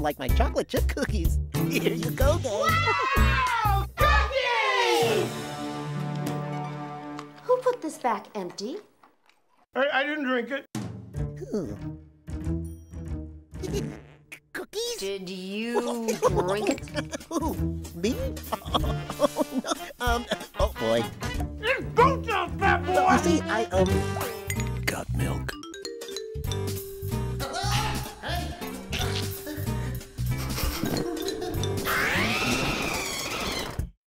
like my chocolate chip cookies. Here you go, Dave. Wow! Cookies! Who put this back empty? I didn't drink it. Cookies? Did you drink it? Who? Me? Oh, no. Oh, boy. It's both of fat boy! You see, Got milk.